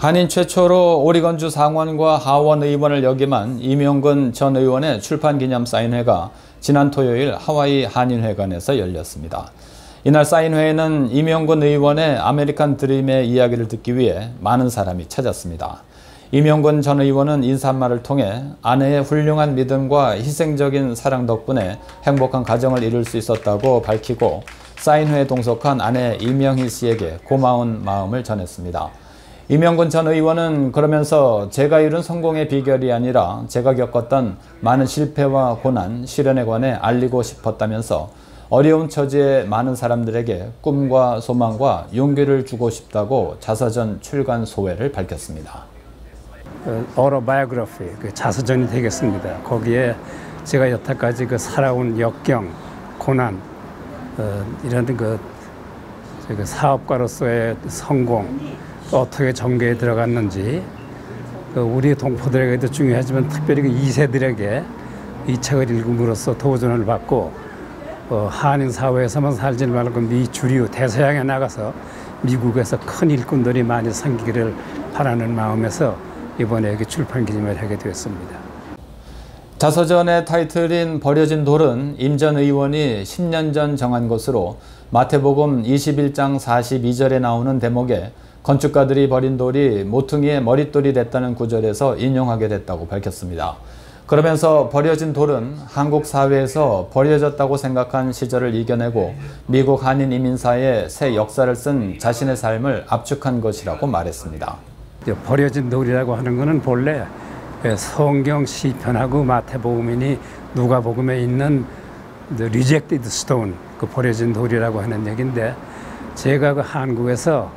한인 최초로 오리건주 상원과 하원 의원을 역임한 임용근 전 의원의 출판기념 사인회가 지난 토요일 하와이 한인회관에서 열렸습니다. 이날 사인회에는 임용근 의원의 아메리칸 드림의 이야기를 듣기 위해 많은 사람이 찾았습니다. 임용근 전 의원은 인사말을 통해 아내의 훌륭한 믿음과 희생적인 사랑 덕분에 행복한 가정을 이룰 수 있었다고 밝히고 사인회에 동석한 아내 이명희 씨에게 고마운 마음을 전했습니다. 임용근 전 의원은 그러면서 제가 이룬 성공의 비결이 아니라 제가 겪었던 많은 실패와 고난, 시련에 관해 알리고 싶었다면서 어려운 처지의 많은 사람들에게 꿈과 소망과 용기를 주고 싶다고 자서전 출간 소회를 밝혔습니다. autobiography, 자서전이 되겠습니다. 거기에 제가 여태까지 살아온 역경, 고난, 이런 사업가로서의 성공, 어떻게 전개에 들어갔는지 우리 동포들에게도 중요하지만 특별히 2세들에게 이 책을 읽음으로써 도전을 받고 한인 사회에서만 살지 말고 미 주류 대서양에 나가서 미국에서 큰 일꾼들이 많이 생기기를 바라는 마음에서 이번에 출판 기념을 하게 되었습니다. 자서전의 타이틀인 버려진 돌은 임 전 의원이 10년 전 정한 것으로 마태복음 21장 42절에 나오는 대목에 건축가들이 버린 돌이 모퉁이의 머릿돌이 됐다는 구절에서 인용하게 됐다고 밝혔습니다. 그러면서 버려진 돌은 한국 사회에서 버려졌다고 생각한 시절을 이겨내고 미국 한인 이민사의 새 역사를 쓴 자신의 삶을 압축한 것이라고 말했습니다. 버려진 돌이라고 하는 것은 본래 성경 시편하고 마태복음이니 누가복음에 있는 rejected stone, 버려진 돌이라고 하는 얘기인데, 제가 한국에서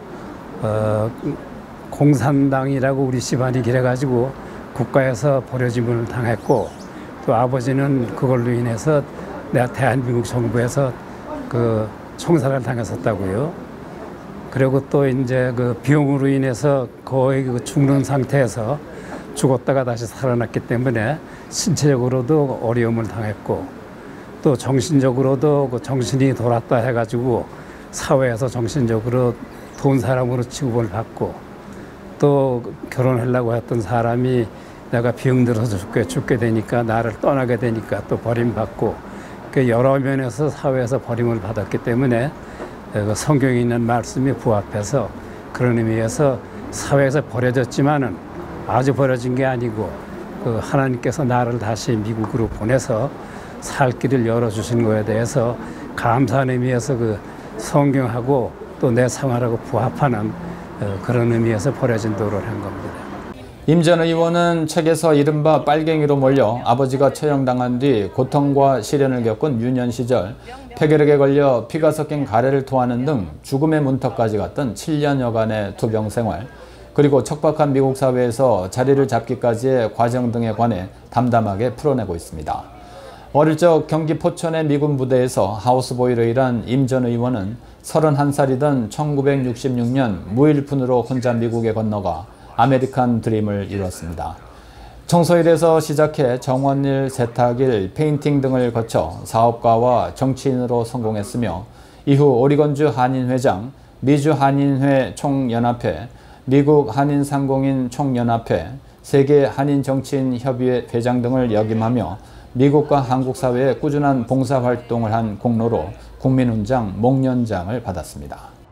공산당이라고 우리 집안이 그래가지고 국가에서 버려짐을 당했고, 또 아버지는 그걸로 인해서 대한민국 정부에서 총살을 당했었다고요. 그리고 또 이제 병으로 인해서 거의 죽는 상태에서 죽었다가 다시 살아났기 때문에 신체적으로도 어려움을 당했고, 또 정신적으로도 정신이 돌았다 해가지고 사회에서 정신적으로 돈 사람으로 취급을 받고, 또 결혼하려고 했던 사람이 내가 병들어서 죽게 되니까 나를 떠나게 되니까 또 버림받고, 여러 면에서 사회에서 버림을 받았기 때문에 성경에 있는 말씀이 부합해서 그런 의미에서 사회에서 버려졌지만은 아주 버려진 게 아니고 하나님께서 나를 다시 미국으로 보내서 살 길을 열어주신 거에 대해서 감사하는 의미에서 성경하고 또 내 생활하고 부합하는 그런 의미에서 버려진 돌을 한 겁니다. 임 전 의원은 책에서 이른바 빨갱이로 몰려 아버지가 처형당한 뒤 고통과 시련을 겪은 유년 시절, 폐결핵에 걸려 피가 섞인 가래를 토하는 등 죽음의 문턱까지 갔던 7년여간의 투병 생활, 그리고 척박한 미국 사회에서 자리를 잡기까지의 과정 등에 관해 담담하게 풀어내고 있습니다. 어릴 적 경기 포천의 미군 부대에서 하우스보이로 일한 임 전 의원은 31살이던 1966년 무일푼으로 혼자 미국에 건너가 아메리칸 드림을 이뤘습니다. 청소일에서 시작해 정원일, 세탁일, 페인팅 등을 거쳐 사업가와 정치인으로 성공했으며 이후 오리건주 한인회장, 미주 한인회 총연합회, 미국 한인상공인 총연합회, 세계 한인정치인협의회 회장 등을 역임하며 미국과 한국 사회에 꾸준한 봉사활동을 한 공로로 국민훈장 목련장을 받았습니다.